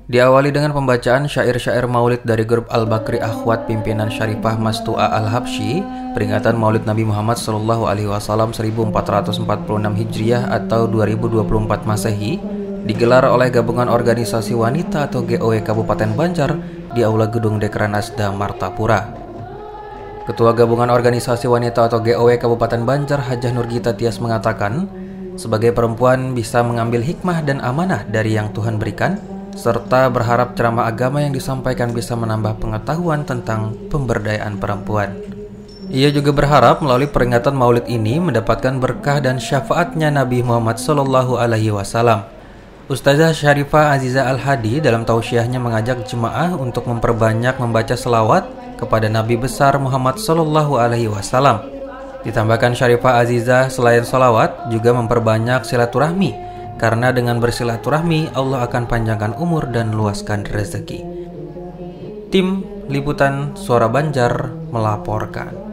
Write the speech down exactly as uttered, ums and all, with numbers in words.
Diawali dengan pembacaan syair-syair maulid dari grup Al-Bakri Akhwat pimpinan Syarifah Mastu'a Al-Habsyi, peringatan maulid Nabi Muhammad Shallallahu Alaihi Wasallam seribu empat ratus empat puluh enam Hijriah atau dua ribu dua puluh empat Masehi, digelar oleh Gabungan Organisasi Wanita atau G O W Kabupaten Banjar di Aula Gedung Dekran Asda Martapura. Ketua Gabungan Organisasi Wanita atau G O W Kabupaten Banjar, Hajah Nurgita Tias mengatakan, sebagai perempuan bisa mengambil hikmah dan amanah dari yang Tuhan berikan, serta berharap ceramah agama yang disampaikan bisa menambah pengetahuan tentang pemberdayaan perempuan. Ia juga berharap melalui peringatan maulid ini mendapatkan berkah dan syafaatnya Nabi Muhammad Shallallahu Alaihi Wasallam. Ustazah Syarifah Aziza Al-Hadi dalam tausiahnya mengajak jemaah untuk memperbanyak membaca selawat kepada Nabi besar Muhammad Shallallahu Alaihi Wasallam. Ditambahkan Syarifah Aziza, selain selawat juga memperbanyak silaturahmi, karena dengan bersilaturahmi Allah akan panjangkan umur dan luaskan rezeki. Tim Liputan Suara Banjar melaporkan.